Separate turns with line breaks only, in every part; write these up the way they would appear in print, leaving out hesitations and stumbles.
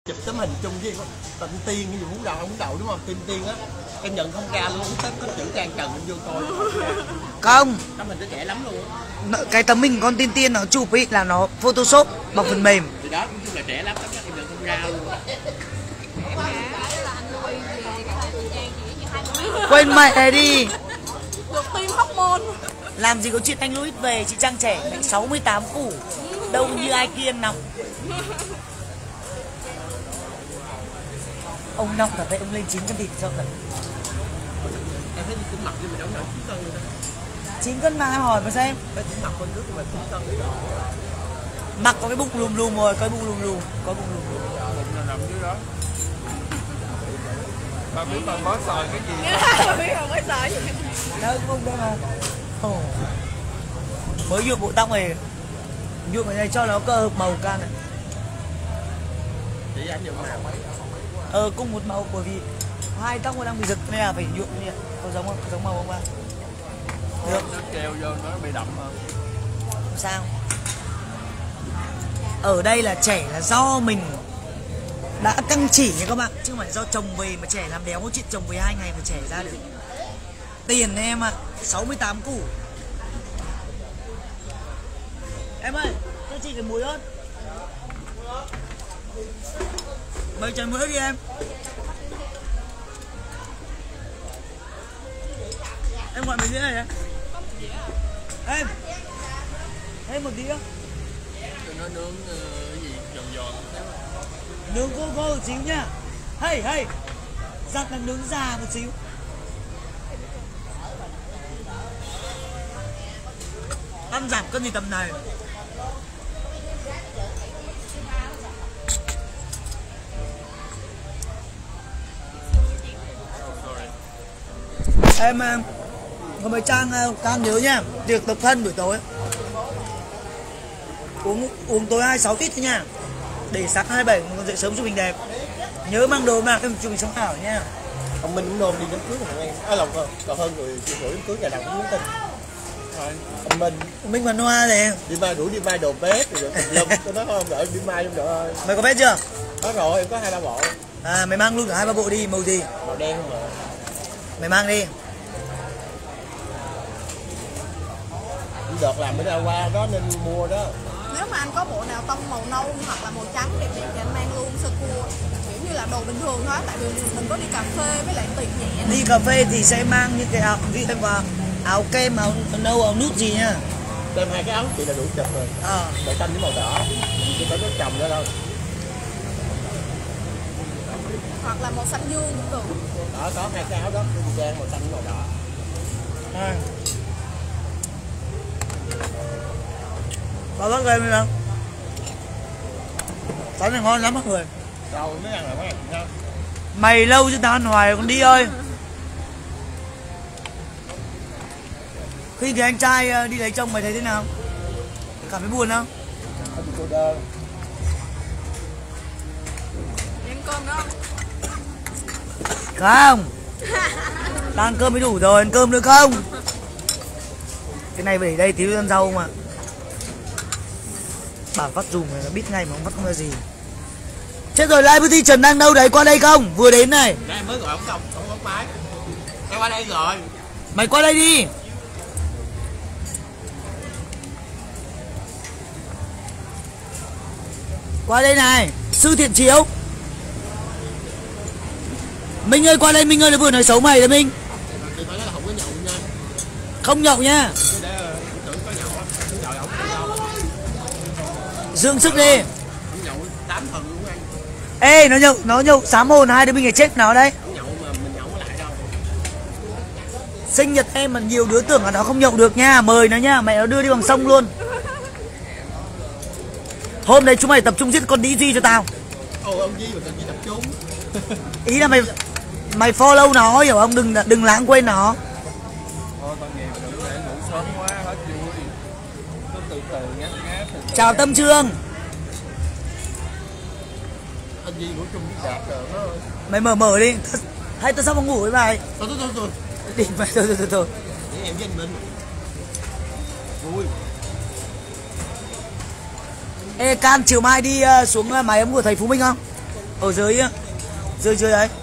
chụp tấm hình chung với Tịnh Tiên cái gì muốn đậu đúng không? Tiên Tiên á em nhận không ra luôn, có chữ Trang Trần em vô coi
không,
tấm hình nó trẻ lắm luôn.
cái tấm hình con Tiên Tiên nó chụp ấy là nó Photoshop bằng phần mềm
Thì đó cũng chung là trẻ lắm, em nhận không ra luôn.
Quên mẹ này đi.
Được tim hóc môn.
Làm gì có chuyện anh Louis về, chị Trang trẻ 68 củ đâu như ai kia nọng. Ông nọng thật đấy, ông lên 9 cân thịt sao thật.
Em thấy cũng mập nhưng mà đâu nổi 9 cân luôn đó.
9 cân mà hỏi mà xem.
Cái cũng mập con nước mà 9 cân rồi.
Mặc có cái bụng lùm lùm rồi, có bụng lùm lùm, có bụng lùm lùm.
Bụng là nằm dưới đó. Bà biết bà mới sờ cái gì?
Bà biết bà mới sờ gì?
Đâu cái bụng đây mà. Mới nhuộm bộ tóc này. Nhuộm cái này cho nó cơ hợp màu can này.
Chỉ anh nhuộm màu.
Cùng một màu bởi vì hai tóc nó đang bị giật nên là phải nhuộm như vậy. Có giống không? Có giống màu không ba? Được.
Nó treo vô nó bị đậm hơn.
Không sao. Ở đây là trẻ là do mình đã căng chỉ nha các bạn, chứ không phải do chồng về mà trẻ làm đéo, có chuyện chồng về 2 ngày mà trẻ ra được. Tiền em ạ, 68 củ. Em ơi, cho chị cái muối ớt. Mấy chén muối ớt đi em. Em gọi mấy đĩa này em. Em một đĩa.
Nó nướng cái gì giòn giòn.
Nướng cô một xíu nha. Hey, dặn là nướng già một xíu. Ăn giảm cân gì tầm này. Em có mấy Trang nhớ nha, tiệc độc thân buổi tối uống tối 26 tít thôi nha, để sáng 27 còn dậy sớm chụp hình đẹp. Nhớ mang đồ mà em chụp hình sống ảo nha.
Ông Minh cũng nôn đi đám cưới của thằng em. Lòng còn hơn người chưa gửi đám cưới ngày nào cũng nhắn tin. Ông
Minh Văn Hoa này.
Đi mai đồ vest rồi lâm tôi nói không đợi đi mai không đợi.
Mày có vest chưa?
Có rồi, em có 2-3 bộ.
À mày mang luôn cả 2-3 bộ đi, màu gì?
Màu đen không mà.
Mày mang đi.
Đợt làm bữa nào qua đó nên mua đó.
Nếu mà anh có bộ nào tông màu nâu hoặc là màu trắng đẹp đẹp thì anh mang luôn sơ cua. Kiểu như là đồ bình thường thôi, tại vì mình có đi cà phê với lại tiệc nhẹ.
Đi cà phê thì sẽ mang những cái áo áo kem, áo nâu, áo nút gì nha.
Đem 2 cái áo chị là đủ chụp rồi. Màu xanh với màu đỏ. Chứ phải có chồng đó đâu.
Hoặc là màu xanh dương cũng được.
Đó, có 2 cái áo đó, trang màu xanh với màu đỏ.
Có bác lên không? Bánh này ngon lắm mọi người.
Đâu mới ăn là mấy ngày
Mày lâu chứ tao ăn hoài con đi ơi. Khi thì anh trai đi lấy chồng mày thấy thế nào? Cảm thấy buồn không?
cô đơn.
Ăn cơm đó
Không. Tao ăn cơm mới đủ rồi, ăn cơm nữa không? Cái này về đây tí ăn rau mà. Bảo vắt dùng này nó biết ngay mà không vắt không ra gì. Chết rồi, Liberty Trần đang đâu đấy, qua đây không? Vừa đến này.
Nãy em mới gọi ông bấm máy. Em qua đây rồi.
Mày qua đây đi. Qua đây này, Sư Thiện Chiếu. Minh ơi qua đây, Minh ơi, nó vừa nói xấu mày đấy Minh.
Chị phải nói là không có nhậu nha.
Không nhậu nha. Dương sức đi.
Không nhậu 8 phần luôn anh.
Ê nó nhậu sám hồn, hai đứa mình phải chết nào đấy.
Không nhậu mà mình nhậu lại đâu.
Sinh nhật em mà nhiều đứa tưởng là nó không nhậu được nha, mời nó nha, mẹ nó đưa đi bằng sông luôn. Hôm đấy chúng mày tập trung giết con đĩ Di cho tao.
Ông Di mà cần gì tập trung.
Ý là mày follow nó hiểu không, đừng lãng quên nó.
Thôi tao nghèo đừng để ngủ sớm quá hết vui. Cứ từ từ ngáp.
Chào Tâm Trương.
Anh Di ngủ chung với Đạt rồi đó.
Mày mở đi. Hay tao sắp vào ngủ với mày.
Thôi.
Đi mày thôi.
Để em với anh Minh. Vui.
Ê Can chiều mai đi xuống mái ấm của thầy Phú Minh không? Ở dưới á, dưới ấy.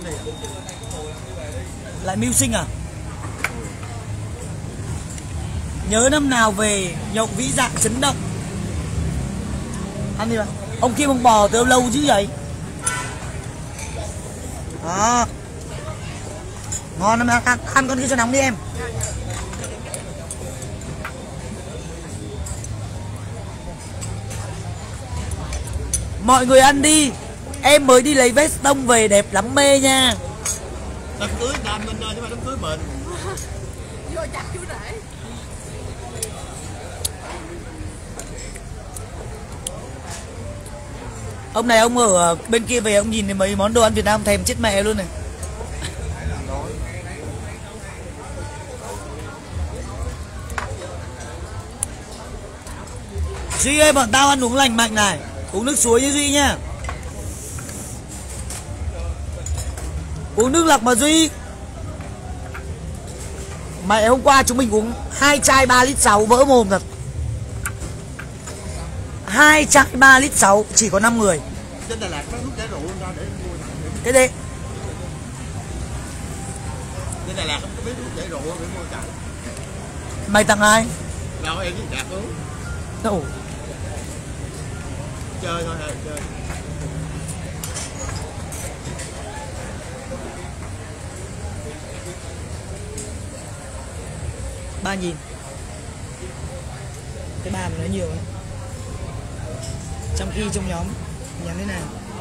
Lại mưu sinh à? Nhớ năm nào về nhậu vĩ dạng chấn động. Ăn đi mà. Ông Kim ông bò từ lâu chứ vậy. Đó. Ngon lắm, ăn con kia cho nóng đi em. Mọi người ăn đi. Em mới đi lấy vest tông về đẹp lắm mê nha.
Đám cưới nam bên đó chứ mà đám cưới mình.
Vô chặt chú rể.
Ông này ông ở bên kia về ông nhìn thấy mấy món đồ ăn Việt Nam thèm chết mẹ luôn này. Duy ơi, bọn tao ăn uống lành mạnh này. Uống nước suối như Duy nhá. Uống nước lọc mà Duy. Mẹ hôm qua chúng mình uống 2 chai 3 lít 6 vỡ mồm thật. 2 chai 3 lít 6 chỉ có 5 người.
Trên Đà Lạt có nước để rượu ra để mua.
Thế đấy.
Trên Đà Lạt không có biết nước để rượu để mua chạy.
Mày tặng ai?
Đâu em với Đạt uống.
Ồ.
Chơi thôi hả, chơi.
Ba nhìn. Cái ba mà nói nhiều ấy. Trong khi trong nhóm nhắn thế nào?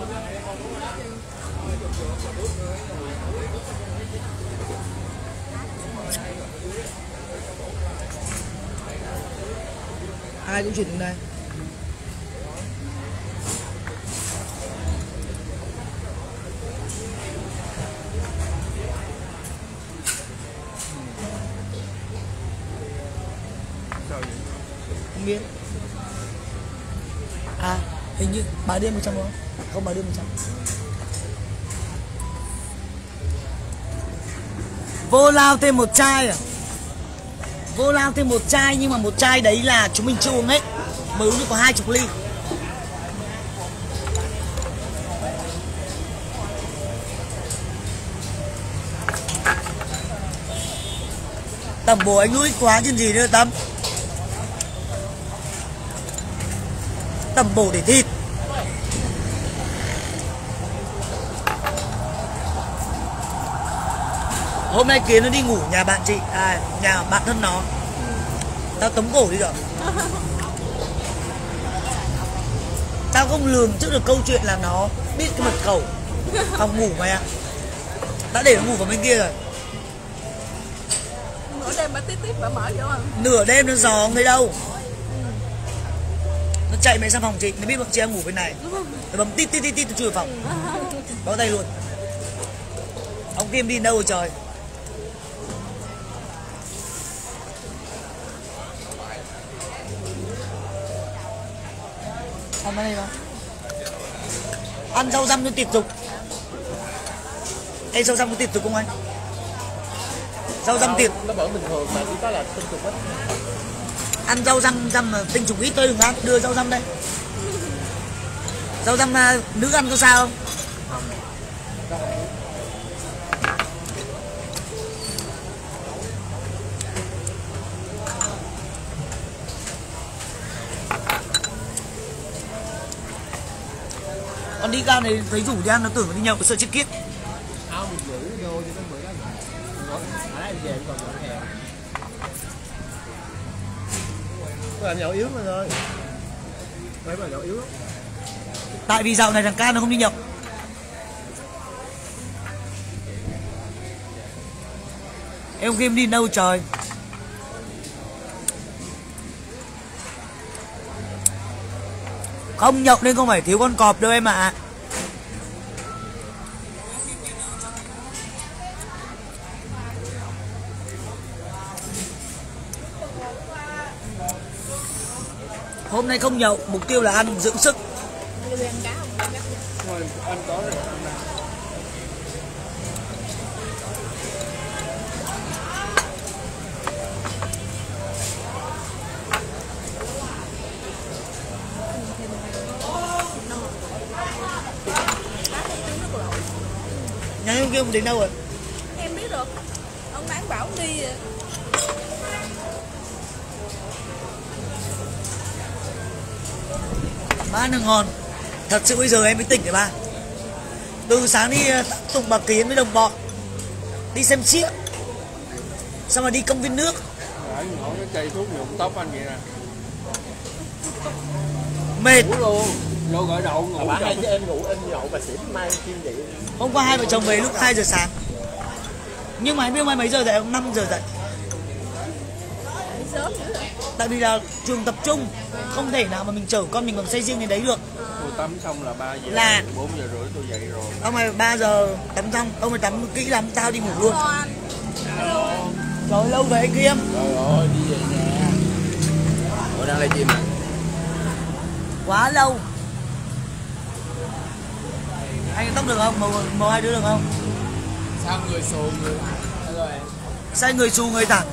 Ai cũng chuyển đến đây. Không biết. À, hình như bà điên 100 không? Không, bà điên 100. Vô lao thêm một chai à? Vô lao thêm một chai, nhưng mà một chai đấy là chúng mình chưa uống hết. Mới uống được có 20 ly. Tầm bồ anh nuôi quá chứ gì nữa Tâm. Tầm bổ để thịt. Hôm nay Kiến nó đi ngủ nhà bạn chị, nhà bạn thân nó. Tao tống cổ đi rồi. Tao không lường trước được câu chuyện là nó biết cái mật khẩu phòng ngủ mày ạ. Đã để nó ngủ vào bên kia rồi.
Nửa đêm bà tít bà mở vô à?
Nửa đêm nó dò không thấy đâu. Nó chạy mày sang phòng chị, nó biết bọn chị đang ngủ bên này. Nó bấm tít tít tít chui vào phòng. Bó tay luôn. Ông Kim đi đâu rồi trời. Ăn đây không? Ăn rau răm cho tiệt dục. Ê, rau răm có tiệt dục không anh? Rau răm tiệt.
Nó vẫn bình thường mà chỉ có là tinh trùng ít.
Ăn rau răm mà tinh trùng ít thôi đừng ăn. Đưa rau răm đây. Rau răm nữ ăn có sao không? Con đi cao này thấy rủ đi ăn nó tưởng nó đi nhậu sợ chết kiếp.
Áo mình giữ vô cho nó bữa đó. Nãy em về em còn nhậu hè. Tôi làm nhậu yếu mà thôi. Mấy mà nhậu yếu lắm.
Tại vì dạo này thằng Ca nó không đi nhậu. Em Kim đi đâu trời. Không nhậu nên không phải thiếu con cọp đâu em ạ. Hôm nay không nhậu, mục tiêu là ăn dưỡng sức.
Đi ăn cá không?
Thôi, anh có rồi.
Nhà ông kia đến đâu rồi?
Em biết được. Ông bán bảo ông đi rồi.
Má nó ngon. Thật sự bây giờ em mới tỉnh rồi ba. Từ sáng đi tụng Bà Kiến với đồng bọn, đi xem xiếc, xong rồi đi công viên nước.
Ở ngõ cái cây thuốc nhuộm tóc anh vậy nè.
Mệt.
Ngủ luôn. Vô gọi đậu ngủ.
Bà hai cho em ngủ em nhậu bà xỉn mai kim vậy.
Hôm qua hai vợ chồng về lúc 2 giờ sáng. Nhưng mà em biết hôm nay mấy giờ dậy không? 5 giờ dậy.
Đi sớm nữa rồi.
Tại vì là trường tập trung, không thể nào mà mình chở con mình bằng xe riêng đến đấy được.
Tôi tắm xong là 3 giờ,
Là
4 giờ rưỡi tôi dậy rồi.
ông này 3 giờ tắm xong, ông này tắm kỹ lắm, tao đi ngủ luôn.
Hello anh. Hello.
Trời ơi, lâu vậy anh Kim.
Trời ơi, đi về nhà. Ủa đang livestream à?
Quá lâu. Anh tóc được không? Màu hai đứa được không?
Sao người xù người hello em.
Sao người xù người thẳng?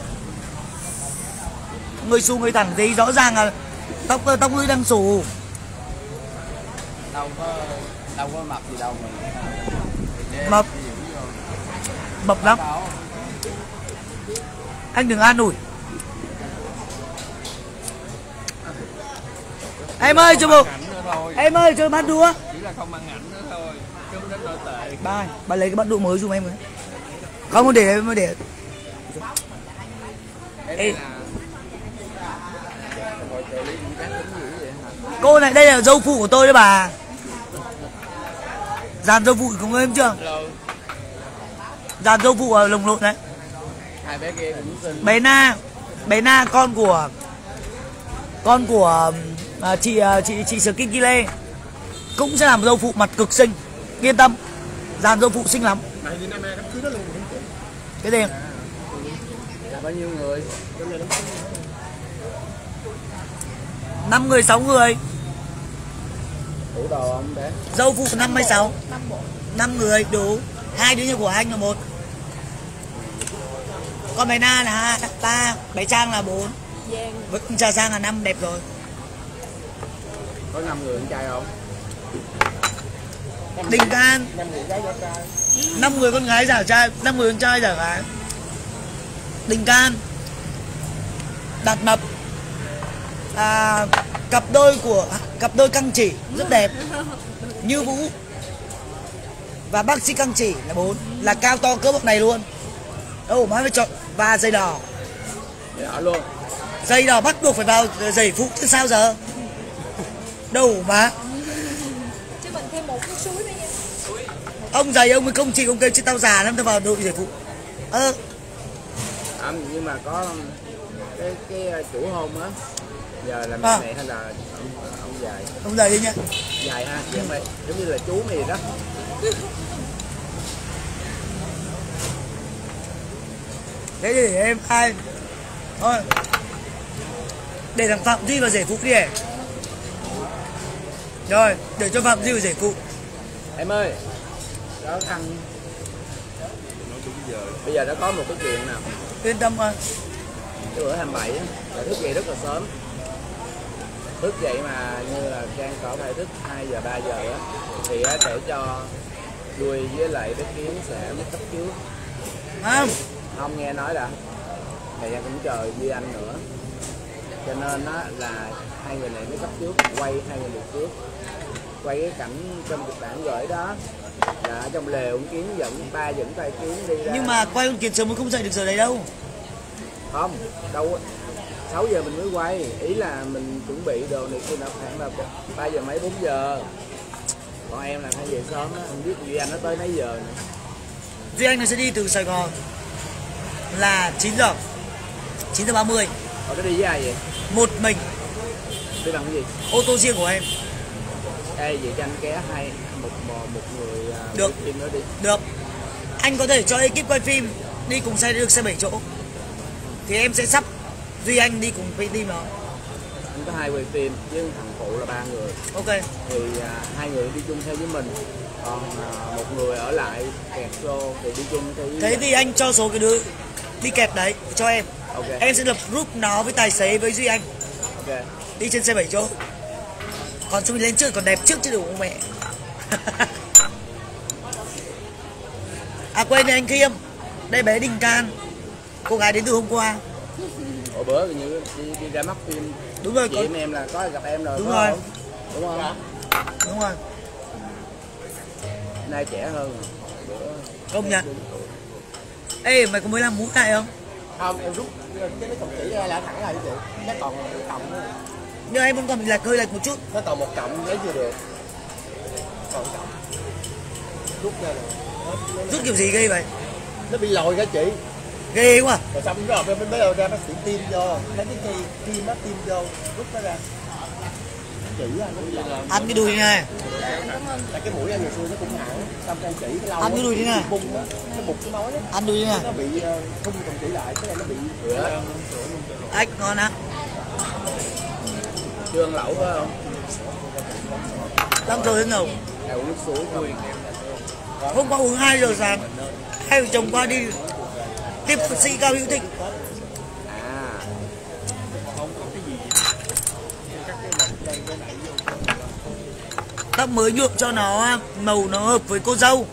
Người xù người thẳng thì rõ ràng là tóc lưỡi đang xù.
Đâu có mập gì đâu mình.
Mập. Mập lắm. Anh đừng an ủi. Em ơi cho bộ. Em ơi cho bát đũa.
Chỉ là không ăn ảnh nữa thôi. Chứ không đến nổi tệ.
Bà lấy cái bát đũa mới giùm em với. Không để em để. Ê. Cô này đây là dâu phụ của tôi đấy bà. Dàn dâu phụ của em chưa? Dàn dâu phụ ở lồng lộn đấy.
Hai bé kia cũng xinh.
Bé Na con của chị Skin Kile cũng sẽ làm dâu phụ mặt cực xinh, yên tâm. Dàn dâu phụ xinh lắm.
Mày đi Nam đám cưới đó luôn.
Cái gì?
Là bao nhiêu người?
5 người 6 người.
Đủ đồ không bé?
Dâu phụ 56. 5 người đủ. 2 đứa như của anh là 1. Con bé Na là 3, bé Trang là 4.
Giang.
Với Trà Giang là 5, đẹp rồi.
Có 5 người con trai không?
Đình Can
5 người gái giả trai.
5 người con gái giả trai, 5 người con trai giả gái. Đình Can, Đạt Mập, cặp đôi Căng Chỉ rất đẹp, Như Vũ và bác sĩ Căng Chỉ là 4, là cao to cỡ bậc này luôn. Đâu má phải chọn. Và giày đỏ.
Luôn.
Giày đỏ bắt buộc phải vào giày phụ chứ sao giờ. Đâu má.
Chứ mình thêm một cái suối nữa nha.
Ông giày ông mới công chị ông kêu chứ tao già lắm tao vào đội giày phụ.
Nhưng mà có cái chủ hôn á, giờ là mẹ hay là ông dài?
Ông giày đi nhá.
Dài ha, vậy mày giống như là chú mày đó.
Thế thì để em ai thôi để thằng Phạm Duy vào rể phụ đi. Rồi để cho Phạm Duy vào rể phụ.
Em ơi, đó thằng bây giờ đã có một cái chuyện nào
Yên tâm ơi.
cái bữa 27 á, là thức dậy rất là sớm, thức dậy mà như là Trang có phải thức 2 giờ 3 giờ á, thì để cho Vui với lại bé Kiến sẽ mất cấp trước. Không nghe nói là thầy cũng chờ Duy Anh nữa, cho nên đó là hai người này mới cấp trước, quay hai người được trước, quay cái cảnh trong kịch bản gửi đó là ở trong lều ông Kiến dẫn tay Kiến đi ra.
Nhưng mà quay con Kiệt sớm mới không dậy được giờ đấy đâu.
Không, đâu 6 giờ mình mới quay, ý là mình chuẩn bị đồ này kia, khoảng là 3 giờ mấy 4 giờ. Còn em là phải về sớm á, không biết Duy Anh nó tới mấy giờ nữa.
Duy Anh nó sẽ đi từ Sài Gòn là 9 giờ 9:30.
Ở cái đi với ai vậy?
Một mình.
Đi bằng cái gì?
Ô tô riêng của em.
Ê, vậy cho anh ké một người
được
phim nữa đi.
Được. Anh có thể cho ekip quay phim đi cùng xe được xe 7 chỗ. Thì em sẽ sắp Duy Anh đi cùng quay team đó.
Anh có 2 quay phim với thằng phụ là 3 người.
Ok.
Thì 2 người đi chung theo với mình, còn một người ở lại kẹt show thì đi chung theo với...
Thế thì anh cho số cái đứa đi kẹp đấy cho em.
Ok.
Em sẽ lập group nó với tài xế với Duy Anh.
Ok.
Đi trên xe 7 chỗ. Còn chúng mình lên trước còn đẹp trước chứ đủ không mẹ. À quên đây anh Khiêm. Đây bé Đình Can. Cô gái đến từ hôm qua.
Ủa bữa như đi ra mắt phim.
Đúng rồi.
Chị em là có gặp em rồi.
Đúng rồi.
Đúng không?
Đúng rồi.
Nay trẻ hơn.
Công nhận. Ê mày có mới làm mũi này không?
Không, em rút cái nó còn chỉ ra là thẳng lại chị. Nó còn một cộng nữa.
Nhưng em vẫn còn bị lệch hơi lệch một chút.
Nó còn một cộng lấy chưa được. Còn cộng. Rút ra rồi.
Rút kiểu gì ghê vậy?
Nó bị lồi cả chị.
Ghê quá.
Rồi xong rồi mới bắt đầu ra bác sĩ tiêm vô, lấy cái kim nó tiêm vô, rút nó ra. Chỉ
Ăn cái đùi này.
Là cái mũi anh ngày xưa nó cũng hẳn, xong anh chỉ cái lâu.
Ăn cái đùi đi nè.
Bung á, cái bục cái máu đó.
Ăn đùi đi nè.
Nó bị thung còn chỉ lại, cái này nó bị rửa.
Ếch ngon á.
Chưa ăn lẩu phải không?
Đang rồi đến đâu?
Em uống nước suối không?
Hôm qua uống 2 giờ sáng. Hai vợ chồng qua đi tiếp sĩ Cao Hữu Thịnh.
À.
Tóc mới nhuộm cho nó màu nó hợp với cô dâu.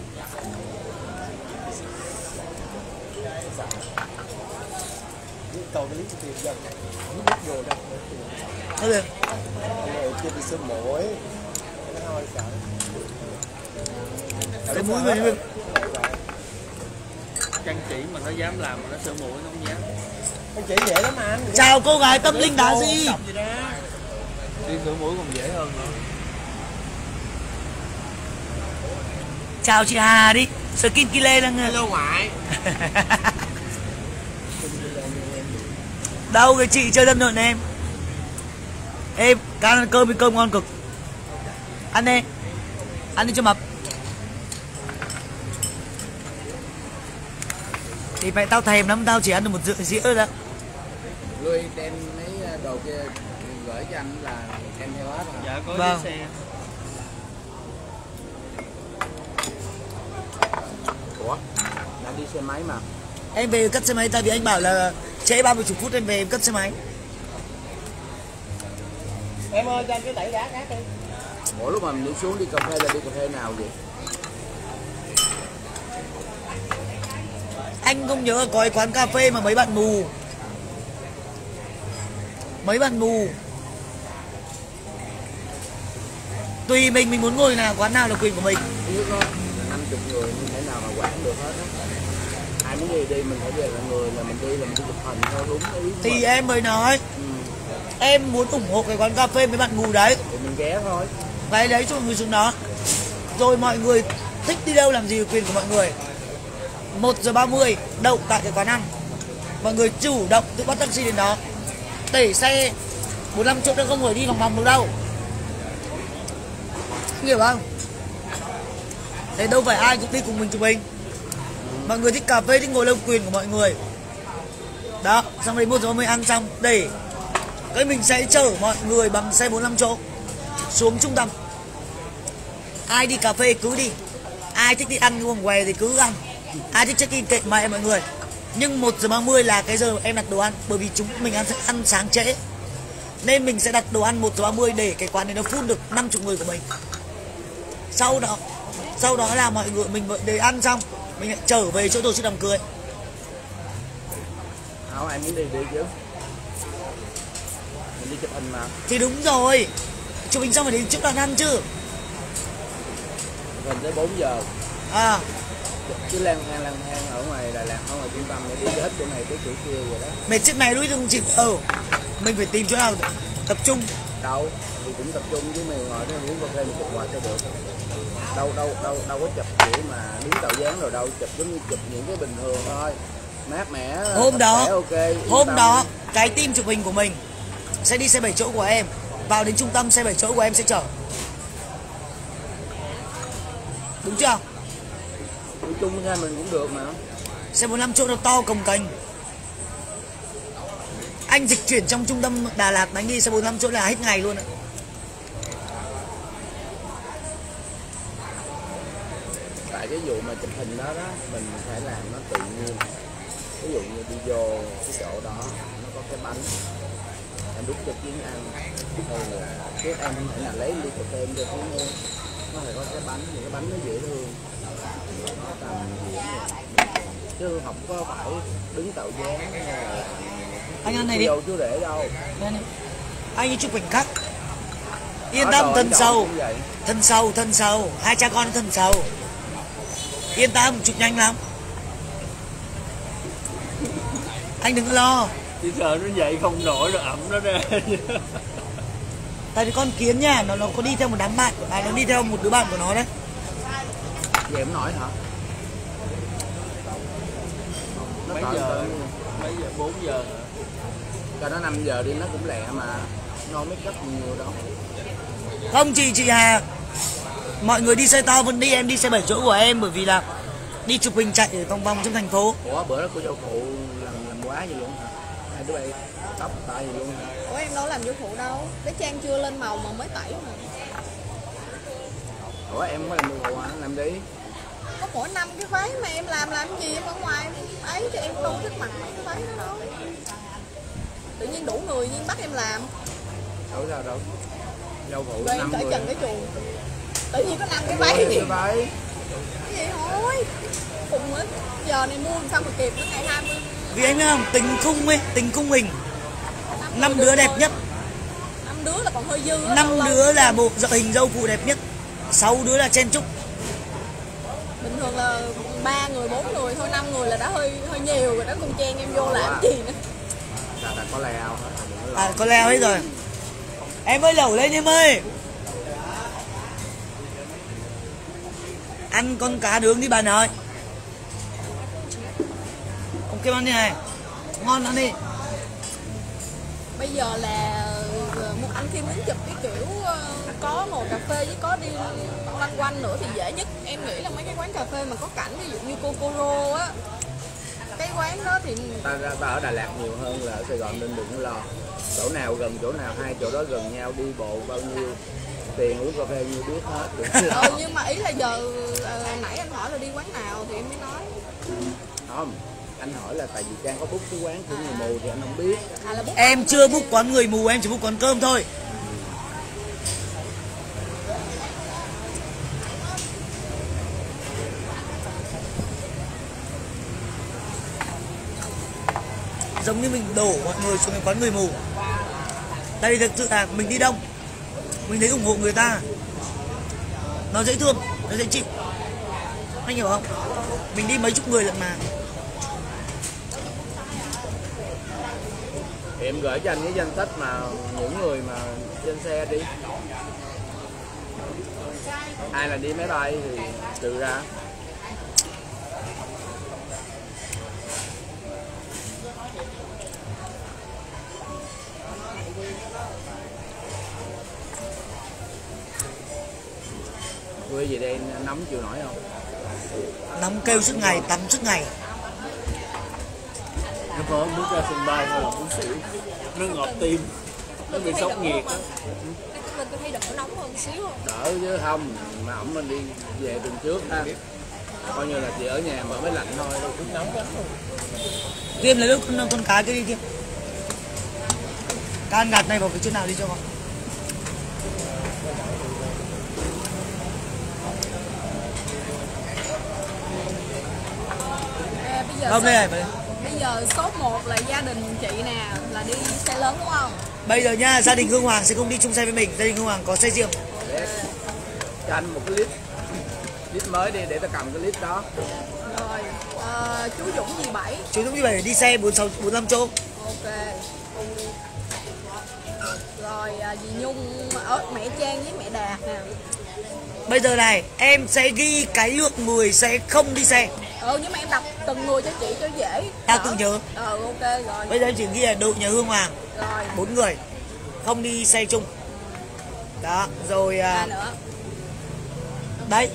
Cầu cái lý tiền dân, không biết vô đâu.
Thôi được.
Chưa bị sưng mũi, nó hơi sợ.
Cái mũi mình
Trang chỉ mà nó dám làm mà nó sửa mũi nó không dám.
Anh chỉ dễ lắm anh.
chào cô gái tâm linh đá gì.
Đi sửa mũi còn dễ hơn nữa.
Chào chị Hà đi. Skin Kile đang
Hello ngoại.
đâu cái chị chơi thân nợ em. Em ăn cơm với cơm ngon cực. Ăn đi. Ăn đi cho mập. Thì mẹ tao thèm lắm, tao chỉ ăn được một dĩa thôi đó.
Lui đem mấy đồ kia gửi cho anh là em theo hết rồi.
Dạ có
Vâng.
chiếc xe.
Ủa? Đang đi xe máy mà.
Em về cất xe máy, tại vì anh bảo là trễ 30 phút em về em cất xe máy.
Em ơi cho anh cái tẩy đá cá đi.
Ủa lúc mà mình đi xuống đi cà phê là đi cà phê nào vậy?
Anh không nhớ có cái quán cà phê mà mấy bạn mù. Mấy bạn mù. Tùy mình muốn ngồi nào, quán nào là quyền của mình.
Nếu có 50 người như thế nào mà quản được hết á. Ai muốn đi đi mình phải về là người là mình đi là mình đi chụp hình theo đúng ý của
Thì
mình.
em mới nói em muốn ủng hộ cái quán cà phê mấy bạn mù đấy.
Thì mình ghé thôi.
Cái đấy cho mọi người xuống đó. Rồi mọi người thích đi đâu làm gì là quyền của mọi người. 1:30 đậu tại cái quán ăn. Mọi người chủ động tự bắt taxi đến đó. Đẩy xe 45 chỗ nó không phải đi vòng vòng được đâu. Hiểu không? Thế đâu phải ai cũng đi cùng mình chụp hình. Mọi người thích cà phê thích ngồi lâu quyền của mọi người. Đó, xong rồi 1:30 ăn xong để cái mình sẽ chở mọi người bằng xe 45 chỗ xuống trung tâm. Ai đi cà phê cứ đi. Ai thích đi ăn uống què thì cứ ăn. Ai thích check in kệ mẹ mọi người. Nhưng 1:30 là cái giờ em đặt đồ ăn. Bởi vì chúng mình ăn sáng trễ, nên mình sẽ đặt đồ ăn 1:30 để cái quán này nó full được 50 người của mình. Sau đó là mọi người mình để ăn xong mình lại trở về chỗ tổ chức đám cưới.
Không, em muốn đi đi chứ. Mình đi chụp hình mà.
Thì đúng rồi, chụp hình xong phải đến trước đoàn ăn chứ.
Chụp hình tới 4 giờ.
À,
Chứ lang thang ở ngoài Đà Lạt, ở ngoài trung tâm để đi hết chỗ này tới chỗ kia vậy đó.
mệt chiếc này lúc không chịu. Mình phải tìm chỗ nào tập trung.
Đâu thì cũng tập trung với mình ngồi đó uống cà phê mình chụp hoài cho được. Đâu có chụp kiểu mà đứng tạo dáng rồi đâu, chụp giống như chụp những cái bình thường thôi, mát mẻ.
Hôm đó,
okay,
hôm đó cái team chụp hình của mình sẽ đi xe 7 chỗ của em vào đến trung tâm, xe 7 chỗ của em sẽ chở. Đúng chưa?
Đi chung với mình cũng được mà.
Xe 45 chỗ nó to cồng kềnh. Anh dịch chuyển trong trung tâm Đà Lạt anh đi xe 45 chỗ là hết ngày luôn ạ.
Tại cái vụ mà chụp hình đó mình phải làm nó tự nhiên. Ví dụ như đi vô cái chỗ đó nó có cái bánh em đút cho Chiến ăn, hay là chứ em không thể nào lấy ly cà phê em cho Chiến ăn. Nó phải có cái bánh, những cái bánh nó dễ thương. tầm diễn chứ không có phải đứng tạo dáng hay là
Anh ăn này đi.
đâu chú để đâu.
Đây này. Anh đi chụp khoảnh khắc. Yên
Ở
tâm,
rồi,
thân
chọn
sâu.
cũng vậy.
Thân sâu. Hai cha con thân sâu. Yên tâm, chụp nhanh lắm. Anh đừng có lo.
Chỉ sợ nó dậy không nổi rồi ẩm nó ra.
Tại vì con kiến nha, nó có đi theo một đám bạn, nó đi theo một đứa bạn của nó đấy.
Vậy em nói hả? Nó
Mấy
cỡ
giờ?
cỡ-
Mấy giờ? 4 giờ hả?
cho nó 5 giờ đi nó cũng lẹ mà. No make up nhiều đâu.
Không chị Hà. Mọi người đi xe to vẫn đi, em đi xe 7 chỗ của em bởi vì là đi chụp hình chạy ở vòng vòng trong thành phố.
Ủa bữa đó cô dâu phụ làm quá vậy luôn hả? Hai đứa bay tóc tay gì luôn hả?
Ủa em đâu làm vô phụ đâu, cái trang chưa lên màu mà mới tẩy mà.
Ủa em có làm đồ phụ hả? Làm đi.
Có mỗi năm cái váy mà em làm gì em ở ngoài ấy cho em đâu thích mặc mấy cái váy đó đâu. Tự nhiên đủ người nhưng bắt em làm.
Đâu sao đâu. Dâu phụ
Rồi em
5
cởi
người.
trần cái chuồng. Tự nhiên có 5 cái váy thì
Cái váy.
cái gì thôi. Cùng á, giờ này mua làm sao mà kịp nữa ngày 20.
Vì anh biết không, tình khung ấy, tình khung hình 5 đứa đẹp nhất,
5 đứa là còn hơi dư á,
5
lâu lâu.
đứa là bộ hình dâu phụ đẹp nhất, 6 đứa là chen chúc.
Bình thường là 3 người, 4 người thôi, 5 người là đã hơi nhiều rồi đó, con chen em vô làm gì nữa.
Là có leo hả?
À có leo hết rồi. Em ơi lẩu lên em ơi. Ăn con cá nướng đi bạn ơi. Ok ăn đi này. Ngon ăn đi.
Bây giờ là anh khi muốn chụp cái kiểu có ngồi cà phê với có đi loanh quanh nữa thì dễ nhất em nghĩ là mấy cái quán cà phê mà có cảnh, ví dụ như Kokoro á, cái quán đó thì
Ta ở Đà Lạt nhiều hơn là ở Sài Gòn nên đừng có lo. Chỗ nào gần chỗ nào, hai chỗ đó gần nhau đi bộ bao nhiêu tiền uống cà phê như biết hết. Đừng lo.
nhưng mà ý là giờ nãy anh hỏi là đi quán nào thì em mới nói.
Không, anh hỏi là tại vì Trang có book cái quán của người mù thì anh không biết.
Là book
Em chưa book quán người mù, em chỉ book quán cơm thôi. Giống như mình đổ mọi người xuống cái quán người mù. Đây thực sự là mình đi đông, mình thấy ủng hộ người ta, nó dễ thương, nó dễ chịu. Anh hiểu không? Mình đi mấy chục người lận mà.
Thì em gửi cho anh cái danh sách mà những người mà trên xe đi. Ai là đi máy bay thì trừ ra. Quê gì đây nóng chịu nổi không?
Nóng kêu suốt ngày, tắm suốt ngày.
Nó có bước ra sân bay thôi là muốn xỉu. Nó ngọt tim. Nó bị sốc nhiệt á.
lên tôi thấy đỡ nóng hơn xíu không?
Đỡ chứ không, mà ổng mình đi về tuần trước ha. Coi như là chỉ ở nhà mà mới lạnh thôi, đâu cũng nóng lắm luôn.
Tiêm lấy con cá kia đi Tiêm. Cá ăn gạt này vào cái chỗ nào đi cho con.
Bây giờ
Không đây này.
bây giờ số 1 là gia đình chị nè, là đi xe lớn đúng không?
Bây giờ nha, gia đình Hương Hoàng sẽ không đi chung xe với mình, gia đình Hương Hoàng có xe riêng.
Để cho anh một cái list mới đi để ta cầm cái list đó.
Rồi, chú Dũng gì 7.
Chú Dũng như vậy đi xe 45 chỗ.
Ok. Rồi dì Nhung, mẹ Trang với mẹ Đạt nè.
Bây giờ này, em sẽ ghi cái lượng người sẽ không đi xe.
Nhưng mà em đặt từng người cho chị cho dễ.
Tao tự nhớ.
Ok rồi.
Bây giờ em chỉ ghi là đội nhà Hương Hoàng
Rồi.
4 người không đi xe chung. Đó, rồi
Nữa.
đấy,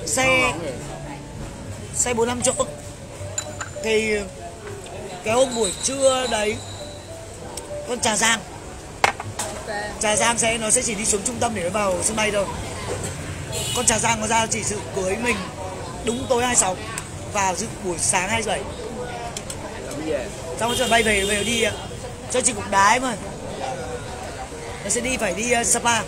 xe 45 chỗ. Thì cái hôm buổi trưa đấy con Trà Giang.
Ok.
Trà Giang nó sẽ chỉ đi xuống trung tâm để nó vào sân bay thôi. Con Trà Giang nó ra chỉ dự cưới mình đúng tối 26 vào dự buổi sáng 27.
Làm về.
Xong rồi bay về đi cho chị cục đá ấy mà. Nó sẽ phải đi Sapa.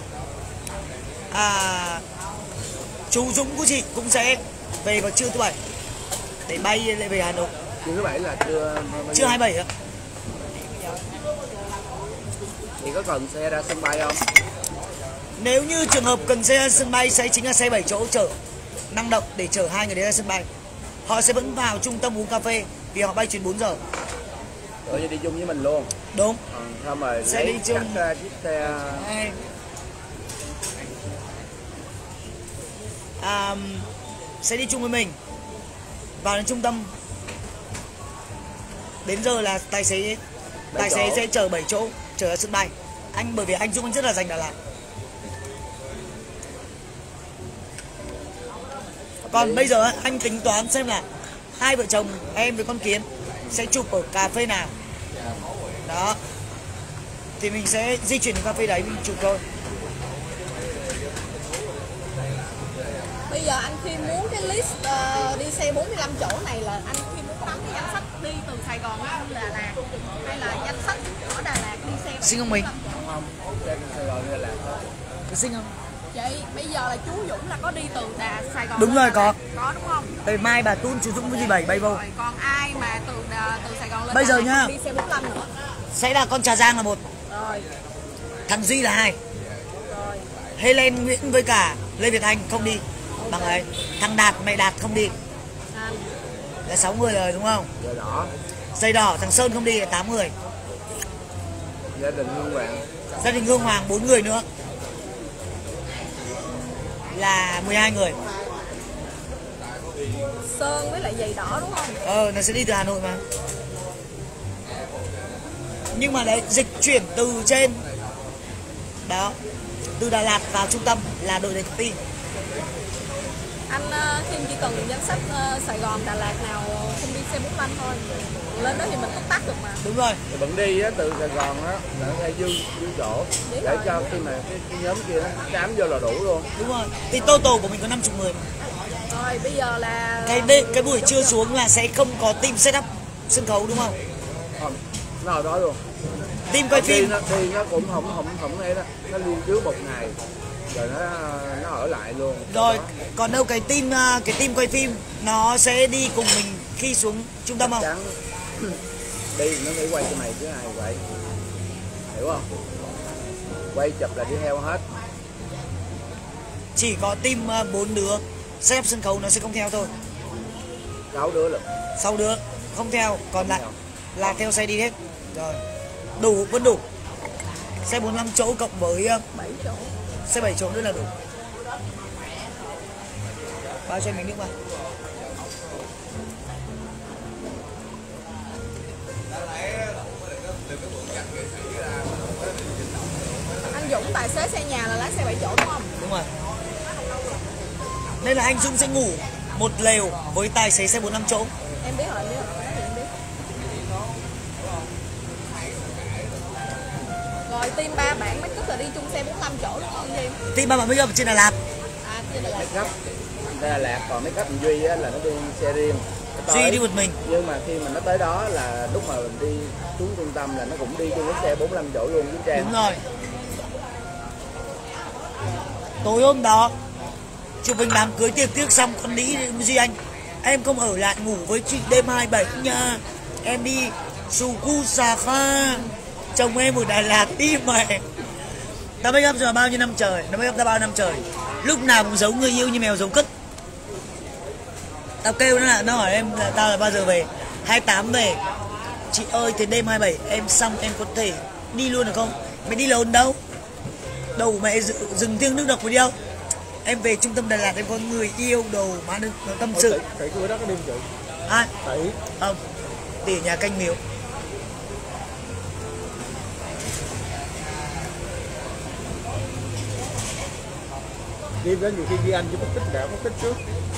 Chú Dũng của chị cũng sẽ về vào trưa thứ 7. để bay lại về Hà Nội.
Trưa thứ bảy là
Chưa 27 ạ.
thì có cần xe ra sân bay không?
Nếu như trường hợp cần xe ra sân bay sẽ chính là xe 7 chỗ chở năng động để chở 2 người đến ra sân bay. Họ sẽ vẫn vào trung tâm uống cà phê vì họ bay chuyến 4 giờ.
Rồi vậy đi chung với mình luôn.
Đúng.
Xong rồi
Sẽ đi chung.
cắt chiếc xe
Sẽ đi chung với mình vào đến trung tâm. Đến giờ là tài xế sẽ chở 7 chỗ chở ra sân bay. Anh bởi vì anh Dũng anh rất là dành Đà Lạt. Còn bây giờ anh tính toán xem là hai vợ chồng em với con Kiến sẽ chụp ở cà phê nào. Đó. Thì mình sẽ di chuyển đến cà phê đấy mình chụp thôi.
Bây giờ anh khi muốn cái list đi xe 45 chỗ này là anh khi muốn nắm cái danh sách đi từ Sài Gòn đi Đà Lạt hay là danh sách ở Đà Lạt đi xe
Xin không mình?
không, xe Sài Gòn Đà Lạt thôi.
Có xin không?
Vậy bây giờ là chú Dũng là có đi từ Sài Gòn.
Đúng rồi,
có đúng không?
Tại mai bà Tun chú Dũng với dì Bảy bay vô.
Rồi, còn ai mà từ Sài Gòn lên
Bây giờ
Đà Lạt
nhá.
đi xe 45 nữa.
Sẽ là con Trà Giang là 1,
Rồi.
thằng Duy là 2,
Rồi.
Helen Nguyễn với cả Lê Việt Anh không đi bằng ấy. Thằng Đạt mẹ Đạt không đi
Anh.
là 6 người rồi đúng không?
Giờ đỏ,
Dây đỏ thằng Sơn không đi là 8 người.
gia đình Hương Hoàng.
Gia đình Hương Hoàng 4 người nữa là 12 người.
Sơn với lại giày đỏ đúng không?
Nó sẽ đi từ Hà Nội mà. Nhưng mà đấy dịch chuyển từ trên đó, từ Đà Lạt vào trung tâm là đội này công ty.
Anh Kim chỉ cần danh sách Sài Gòn, Đà Lạt nào không đi xe 45 thôi. Lên đó thì mình túc tắc được mà.
Đúng rồi.
Thì vẫn đi á, từ Sài Gòn á là nó sẽ dư chỗ để cho khi mà cái nhóm kia nó cám vô là đủ luôn.
Đúng rồi. Thì total của mình có 50 người mà.
Rồi bây giờ là
Cái buổi trưa xuống là sẽ không có team setup sân khấu đúng không?
Không, nó ở đó luôn.
Team quay phim
Thì nó cũng không ấy đó, nó lưu trú một ngày rồi nó ở lại luôn.
rồi. Còn đâu cái team quay phim nó sẽ đi cùng mình khi xuống trung tâm không?
Chắn đi nó phải quay cho mày chứ ai vậy, hiểu không? Quay chụp là đi theo hết.
Chỉ có team 4 đứa setup sân khấu nó sẽ không theo thôi.
6 đứa luôn.
6 đứa không theo, còn lại là theo xe đi hết. Rồi. Đủ, vẫn đủ. Xe 45 chỗ cộng với
7 chỗ.
xe 7 chỗ nữa là đủ. Bao cho mình nước vào.
Anh Dũng tài xế xe nhà là lái xe 7 chỗ đúng không?
Đúng rồi. Nên là anh Dũng sẽ ngủ một lều với tài xế xe 45 chỗ.
Em biết rồi, em biết rồi. Cái này em biết. Rồi team 3 bạn make up là đi chung xe 45 chỗ đúng không Diêm?
Team 3 bạn make up trên Đà Lạt.
Trên Đà Lạt.
Make up Đà Lạt, còn make up thằng Duy á là nó đi xe riêng.
Duy đi một mình.
Nhưng mà khi mà nó tới đó là lúc mà mình đi xuống trung tâm là nó cũng đi chung cái xe 45 chỗ luôn với Trang.
Đúng rồi. Tối hôm đó chụp hình đám cưới tiệc tiếc xong con đi Duy anh, em không ở lại ngủ với chị đêm 27 nha, em đi Sukusaka, chồng em ở Đà Lạt đi mày. Tao make up rồi bao nhiêu năm trời, nó make up ra bao năm trời, lúc nào cũng giấu người yêu như mèo giấu cứt. Tao kêu nó hỏi em là tao là bao giờ về, 28 về. Chị ơi thế đêm 27 em xong em có thể đi luôn được không? Mày đi lồn đâu, đầu mẹ rừng thiêng nước độc với đi đâu. Em về trung tâm Đà Lạt em có người yêu đầu má nó tâm sự.
Tại cái bữa đó có đêm chị.
Ai?
Tại
Không, tỉ nhà canh miếu.
đêm đó nhiều khi Duy Anh chỉ mất tích đã mất tích trước.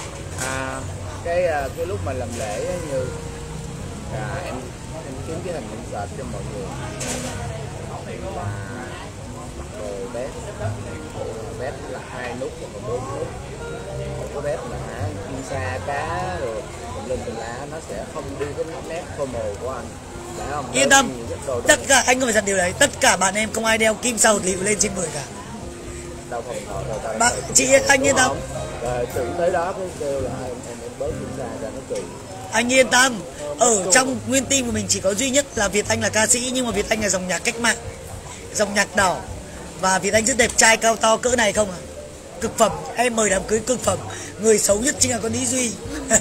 Cái lúc mà làm lễ á, như em kiếm cái hình insert cho mọi người là mặc đồ vest là 2 nút và 4 nút. Một cái vest mà kim sa cá rồi lên tùm lá nó sẽ không đi cái nét formal của anh. Phải không?
Yên tâm, tất cả anh không phải dặn điều đấy, tất cả bạn em không ai đeo kim sa hột lựu lên trên người cả.
Tao không thọ rồi tao.
Chị anh yên tâm.
Rồi tự tới đó cái kêu là em bớt chúng ta cho nó kỳ.
Anh yên tâm, ở trong nguyên team của mình chỉ có duy nhất là Việt Anh là ca sĩ, nhưng mà Việt Anh là dòng nhạc cách mạng, dòng nhạc đỏ, và Việt Anh rất đẹp trai cao to cỡ này không à. Cực phẩm, em mời đám cưới cực phẩm. Người xấu nhất chính là con Lý Duy.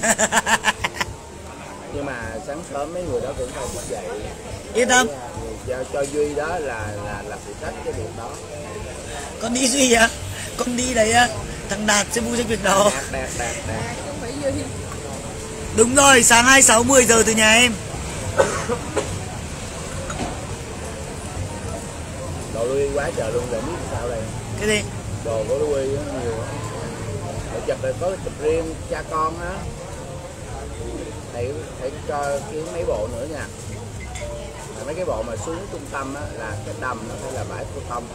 Nhưng mà sáng sớm mấy người đó cũng phải thức dậy.
Yên tâm.
Cho Duy đó là phụ trách cái việc đó.
Con Lý Duy á, con đi đấy á, thằng Đạt sẽ vui cho việc đó.
Đạt.
Không phải Duy.
Đúng rồi, sáng 26 10 giờ từ nhà em.
Đồ Louis quá trời luôn, rồi biết sao đây.
Cái gì?
Đồ của Louis nhiều. Để chụp rồi có chụp riêng cha con á. Hãy cho kiếm mấy bộ nữa nha. Mà mấy cái bộ mà xuống trung tâm á là cái đầm nó phải là bãi cô tông.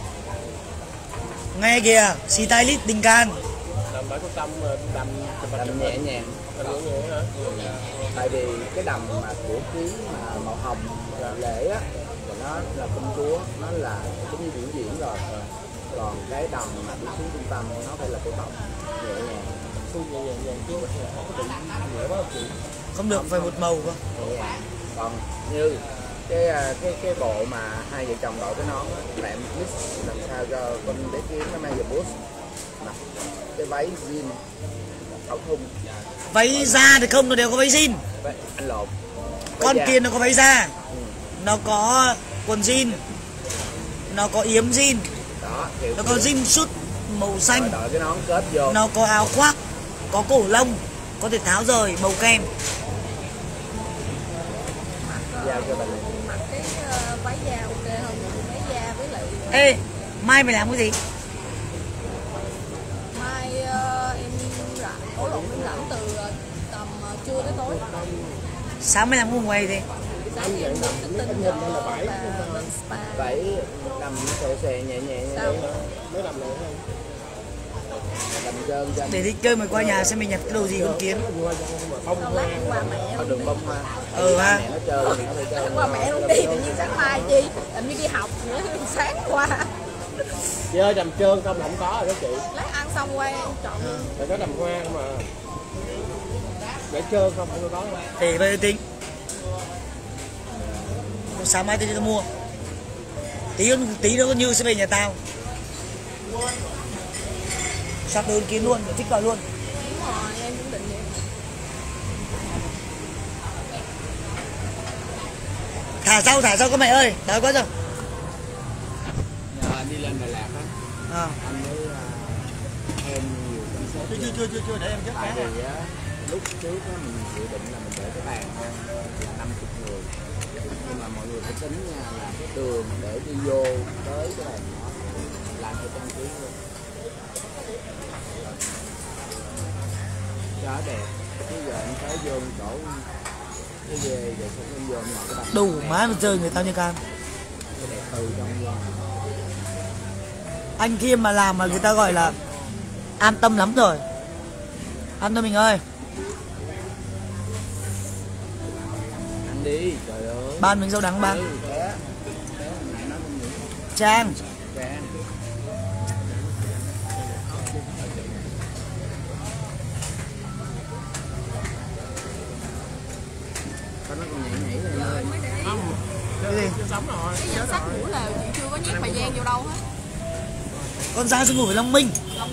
Nghe kìa, stylist Đình Can.
Đầm bãi cô tông
Đầm nhẹ nhàng. Tại vì cái đầm mà của Kiến mà màu hồng lễ á thì nó là công chúa, nó là giống như biểu diễn rồi. Còn cái đầm mà đi xuống trung tâm nó phải là cô tông nhẹ nhàng.
Không được, phải một màu cơ.
Còn như cái bộ mà hai vợ chồng đội cái nón là em mix làm sao cho con bé Kiến nó mang về boost mặc cái váy jean áo thun.
Váy da thì không, nó đều có váy jean.
Anh lộn.
Con kia nó có váy da, nó có quần jean, nó có yếm jean,
Đó, kiểu
nó có jean suit màu xanh,
đội cái nón kết vô.
nó có áo khoác, có cổ lông, có thể tháo rời màu kem.
Giao cho bạn.
Mặc cái váy da ok không? Váy da với lại
Ê, mai mày làm cái gì?
mai em rảnh, em rảnh từ tầm trưa tới tối.
Sáng mày làm cái quay gì?
Sáng em đi tin cho bà lên spa.
Váy đầm xè nhẹ nhẹ
Sao?
mới làm lại không?
đầm trơn cho
Để đi chơi mày qua nhà xem mày nhặt cái đồ gì con Kiến.
Xong lát qua mẹ
ở
không
đường
đi.
bông hoa.
Ha.
Mẹ nó trơn, nó phải trơn.
Qua mẹ không đi tự nhiên sáng mai chi? Làm như đi học nữa, sáng qua.
Chị ơi, đầm trơn không không có rồi đó chị.
Lát ăn xong qua em chọn luôn.
Phải có đầm hoa mà. Để trơn không có đâu.
Để bây giờ tính. Sáng mai tôi đi tao mua. Tí nữa Như sẽ về nhà tao. Sắp đơn Kiến luôn, thích vào luôn.
Đúng rồi, em cũng định vậy.
Thả sau các mẹ ơi, đói quá rồi.
Nhờ anh đi lên Đà Lạt á,
À.
anh mới thêm nhiều concept.
Chưa để em chết
Tại
cá.
vì á, lúc trước á, mình dự định là mình để cái bàn là 50 người, nhưng mà mọi người phải tính nha là cái đường để đi vô tới cái bàn đó làm cho trang trí luôn cho nó đẹp. Bây giờ em tới vô chỗ cái về rồi xong em vô em mở cái bàn
Đủ má mà chơi người tao như can.
cái đẹp từ trong vô.
Anh kia mà làm mà người ta gọi là an tâm lắm rồi. An tâm mình ơi.
Ăn đi, trời ơi.
Ban miếng rau đắng ban.
Té hồi nãy nói không nghĩ.
Trang.
Trang. Nó còn nhảy này ơi.
Cái gì?
Sống rồi.
Cái danh sách ngủ lều chị chưa có nhét thời gian vô đâu hết.
Con Giang sẽ ngủ với Long Minh.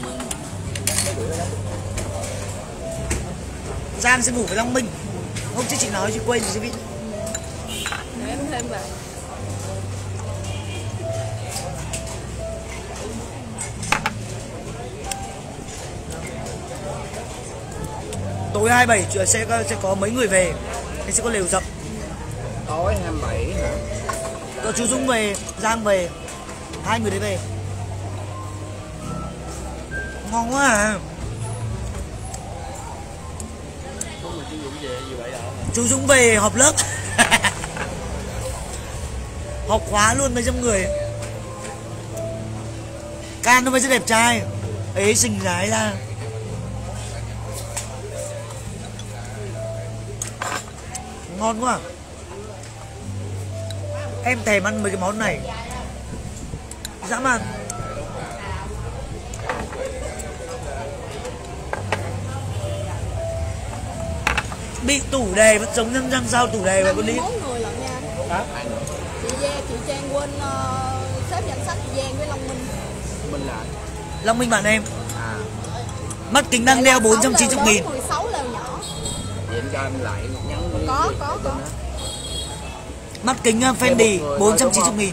Giang sẽ ngủ với Long Minh. Hôm trước chị nói chị quên chị biết.
Để em thêm vào.
Tối 27 sẽ có mấy người về. Nên sẽ có lều rộng.
Tối 27 hả?
Có chú Dũng về, Giang về. Hai người đấy về. Ngon quá à.
Không mà chú Dũng về gì vậy hả?
Chú Dũng về họp lớp. Họp khóa luôn mấy trăm người. Can nó mới rất đẹp trai. Ấy xinh gái ra. Ngon quá. Em thèm ăn mấy cái món này. Dã man. bị tủ đề vẫn giống nhân răng sao tủ đề mà con đi.
51 người lận nha.
Hả?
Chị Trang quên xếp danh sách Giang với Long Minh.
Mình lại.
Long Minh bạn em.
À,
Mắt kính đang đeo 490.000.
16 lều nhỏ.
vậy em cho em lại nhắn.
Có.
Mắt kính Fendi 490.000.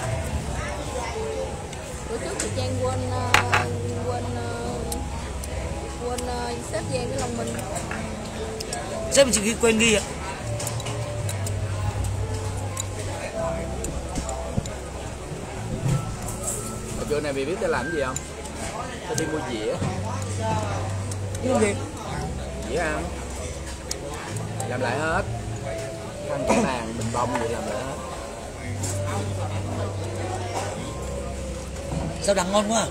Bữa trước chị Trang quên xếp Giang với Long Minh.
Sếp chị quên ghi ạ.
Trưa này mày biết tao làm gì không? Tao đi mua dĩa.
Cái gì?
Dĩa ăn. Làm lại hết. Khăn cái bàn, bình bông vậy làm lại hết.
Sao đắng ngon quá à?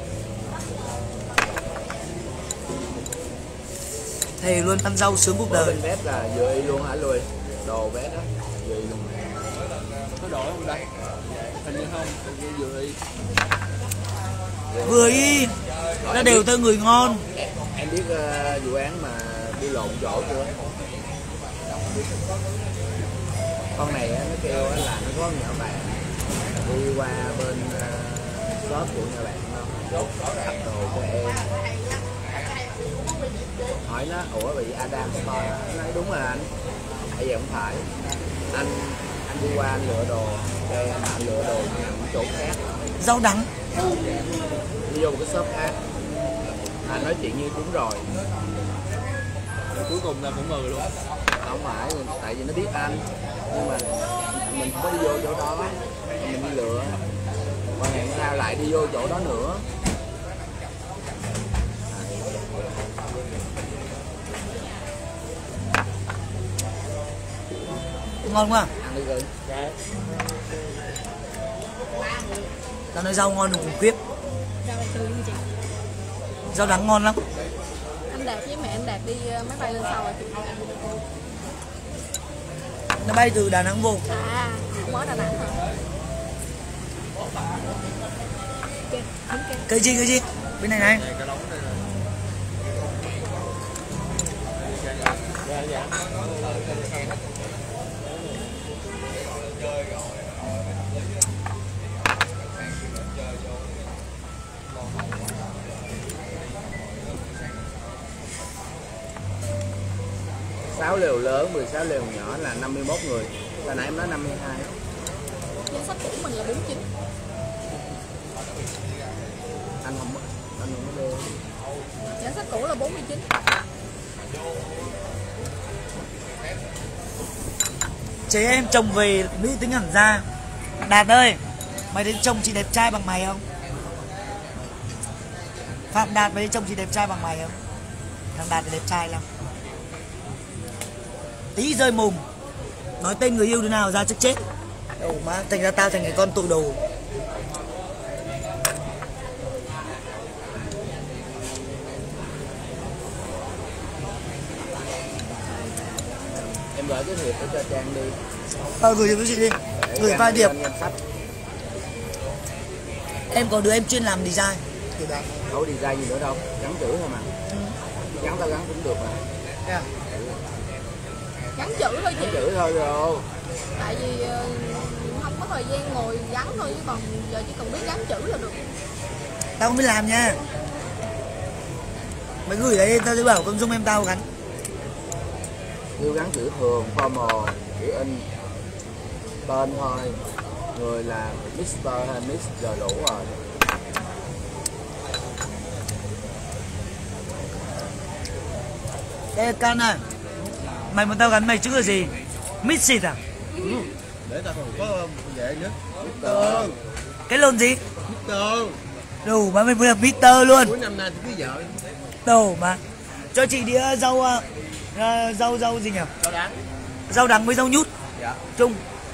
Thề luôn ăn rau sướng cuộc đời.
Bên bếp là vừa y luôn hả Lùi? Đồ bếp đó, vừa y luôn.
Có đổi không đây? Hình như không, hình như vừa y.
Vừa y ra đều tới người ngon.
Em biết vụ án mà đi lộn chỗ chưa? Con này á, nó kêu á là nó có nhỏ bạn đi qua bên shop của nhà bạn nó đặt đồ cho em, hỏi nó ủa bị Adam Store hả? Nó nói đúng rồi anh. Bây giờ không phải, anh đi qua anh lựa đồ cho em, anh lựa đồ nhằm chỗ khác,
Rau đắng.
đi vô một cái shop khác. Anh nói chuyện như đúng rồi,
Cuối cùng là cũng mừ luôn.
không phải tại vì nó biết anh, nhưng mà mình không có đi vô chỗ đó, mình đi lựa, còn hẹn sau lại đi vô chỗ đó nữa.
Ngon quá.
Ăn đi rồi.
Tao nói rau ngon được khủng khiếp.
Rau này tươi như chị.
Rau đắng ngon lắm.
Anh Đạt với mẹ anh Đạt đi máy bay lên sau rồi.
Nó bay từ Đà Nẵng vô.
À, cũng ở Đà Nẵng hả?
Cái gì? Bên này này.
Sáu lều lớn, 16 lều nhỏ là 51 người. Hồi nãy em nói 52.
Danh sách của mình là 49.
Anh không có đưa.
Danh sách cũ là 49.
Chế em chồng về nữ tính hẳn ra. Đạt ơi, mày thấy chồng chị đẹp trai bằng mày không? Phạm Đạt, mày thấy chồng chị đẹp trai bằng mày không? Thằng Đạt thì đẹp trai lắm. Tí rơi mồm, nói tên người yêu đứa nào ra chắc chết. Đâu má, thành ra tao thành cái con tội đồ.
Em gửi cái thiệp cho Trang đi.
Gửi cho chị đi. Gửi vài điệp. Em có đứa em chuyên làm design.
Không có design gì nữa đâu, gắn chữ thôi mà. Gắn tao gắn cũng được mà.
Yeah.
Gắn chữ thôi chị.
Gắn chữ thôi rồi.
Tại vì không có thời gian ngồi gắn thôi, chứ còn giờ chỉ cần biết gắn chữ là được.
Tao không biết làm nha. Mày gửi đấy tao sẽ bảo con Dung em tao gắn.
Yêu gắn chữ thường, formal, chữ in, tên thôi. Người là Mr hay Miss giờ đủ rồi.
Ê Can ơi, mày muốn tao gắn mày chữ là gì? Mixit à?
Để tao còn có vệ nữa. Mr.
Cái lồn gì?
Mr.
Đủ mà mày muốn là Mr luôn.
Cuối năm nay thì cưới vợ.
Đủ mà. Cho chị đĩa rau gì nhỉ?
Rau đắng.
Rau đắng với rau nhút.
Dạ.
Chung.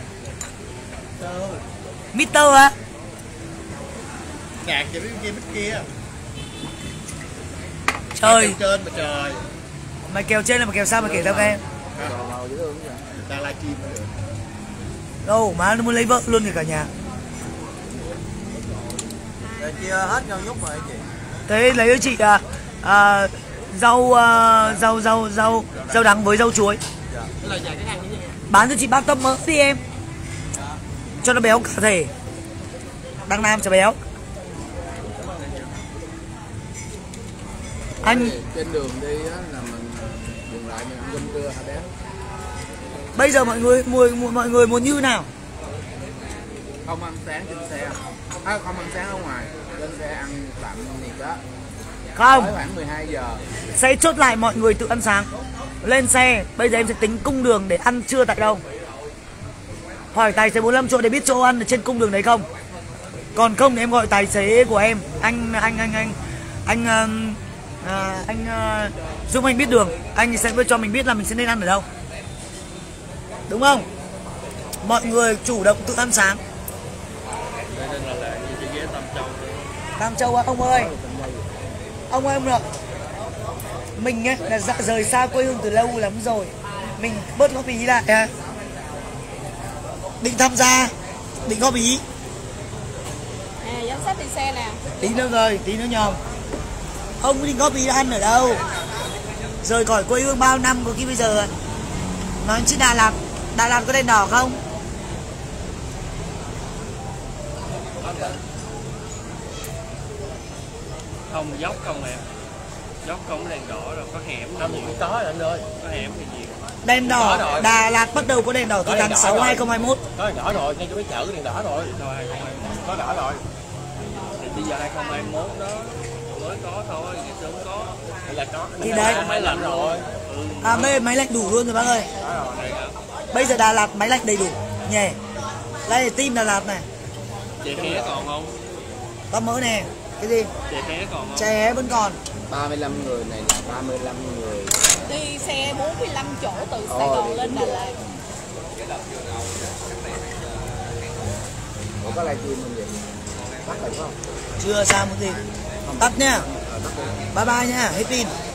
Mr.
Mr hả?
Gạt cho cái kia.
Trời.
Trên mà trời.
Mày kèo trên là mày kèo sao mày kể tao nghe.
Màu dễ thương vậy.
Người ta livestream mà được.
Đâu má nó muốn lấy vợ luôn thì cả nhà.
Rồi chia hết nhau nhúc rồi chị.
Thế lấy cho chị rau đắng với rau chuối.
Cái lời dài cái ăn như vậy.
Bán cho chị 3 tấm mỡ đi em, cho nó béo cả thể. Đăng Nam cho béo. Anh
trên đường đi á là mình dừng lại mình ăn cơm trưa hả bé?
bây giờ mọi người muốn như nào?
Không ăn sáng trên xe, không ăn sáng ở ngoài, lên xe ăn tạm nhiệt đó.
Không,
Tới khoảng 12 giờ.
sẽ chốt lại mọi người tự ăn sáng. Lên xe, bây giờ em sẽ tính cung đường để ăn trưa tại đâu. Hỏi tài xế 45 chỗ để biết chỗ ăn ở trên cung đường đấy không. Còn không thì em gọi tài xế của em, anh giúp anh biết đường, anh sẽ cho mình biết là mình sẽ nên ăn ở đâu, đúng không? Mọi người chủ động tự ăn sáng.
Nên là lại như ghé Tam Châu.
Tam Châu á, ông ơi ông ạ, mình ấy là rời xa quê hương từ lâu lắm rồi, mình bớt góp ý lại à. Định tham gia, định góp ý.
Giám sát đi xe nè.
Tí nữa rồi, tí nữa nhầm. Ông định góp ý là ăn ở đâu? Rời khỏi quê hương bao năm có khi bây giờ nói chứ Đà Lạt có đèn đỏ không?
Không, dốc không em. Dốc không đèn đỏ rồi, có hẻm
Không gì cũng có rồi anh ơi.
có hẻm thì gì.
Đèn đỏ, Đà Lạt bắt đầu có đèn đỏ từ tháng 6 2021.
Có đèn đỏ rồi, ngay chỗ cái chợ có đèn đỏ rồi.
Rồi 2021.
Có đỏ rồi.
Thì bây giờ 2021 đó mới có thôi, ngày xưa không có.
Là có.
Thì đấy.
Có máy lạnh rồi.
À máy lạnh đủ luôn rồi bác ơi.
Đó rồi đây hả?
Bây giờ Đà Lạt máy lạnh đầy đủ nhỉ. Đây là team Đà Lạt này.
Chè khé còn không?
Tấm mỡ nè. Cái gì?
Chè khé còn không?
Chè vẫn còn.
35 người này là 35 người.
Đi xe 45 chỗ từ Sài Gòn lên Đà Lạt.
Ủa có livestream không vậy? Tắt rồi phải không?
Chưa sao một gì. Tắt nha. Bye bye nha, hết pin.